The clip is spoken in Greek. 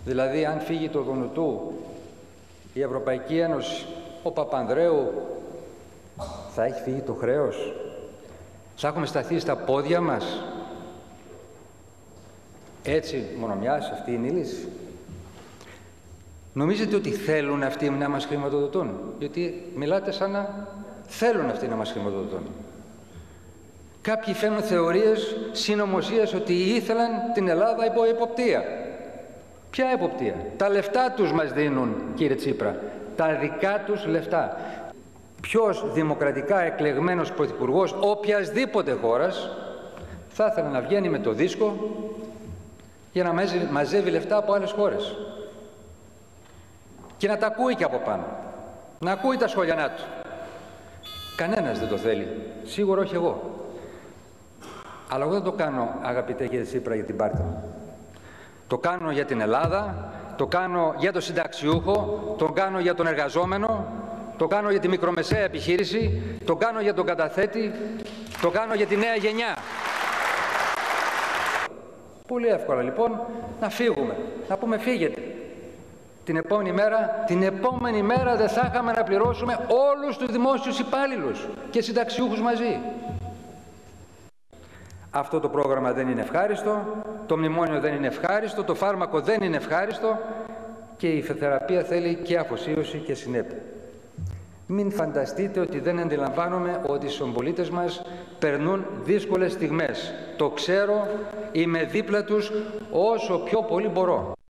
Δηλαδή, αν φύγει το Δουνουτού, η Ευρωπαϊκή Ένωση, ο Παπανδρέου, θα έχει φύγει το χρέος? Θα έχουμε σταθεί στα πόδια μας? Έτσι μονομοιάς αυτή είναι η λύση? Νομίζετε ότι θέλουν αυτοί να μας χρηματοδοτούν? Γιατί μιλάτε σαν να θέλουν αυτοί να μας χρηματοδοτούν. Κάποιοι φέρνουν θεωρίες συνωμοσίας ότι ήθελαν την Ελλάδα υπό εποπτεία. Ποια εποπτεία? Τα λεφτά τους μας δίνουν, κύριε Τσίπρα. Τα δικά τους λεφτά. Ποιος δημοκρατικά εκλεγμένος πρωθυπουργός οποιασδήποτε χώρας θα ήθελε να βγαίνει με το δίσκο για να μαζεύει λεφτά από άλλες χώρες και να τα ακούει και από πάνω, να ακούει τα σχόλιά του? Κανένας δεν το θέλει, σίγουρα όχι εγώ. Αλλά εγώ δεν το κάνω, αγαπητέ κύριε Τσίπρα, για την πάρτι μου. Το κάνω για την Ελλάδα, το κάνω για τον συνταξιούχο, το κάνω για τον εργαζόμενο, το κάνω για τη μικρομεσαία επιχείρηση, το κάνω για τον καταθέτη, το κάνω για τη νέα γενιά. Πολύ εύκολα λοιπόν να φύγουμε, να πούμε φύγετε. Την επόμενη μέρα δεν θα είχαμε να πληρώσουμε όλους τους δημόσιους υπάλληλους και συνταξιούχους μαζί. Αυτό το πρόγραμμα δεν είναι ευχάριστο, το μνημόνιο δεν είναι ευχάριστο, το φάρμακο δεν είναι ευχάριστο και η θεραπεία θέλει και αφοσίωση και συνέπεια. Μην φανταστείτε ότι δεν αντιλαμβάνομαι ότι οι συμπολίτες μας περνούν δύσκολες στιγμές. Το ξέρω, είμαι δίπλα τους όσο πιο πολύ μπορώ.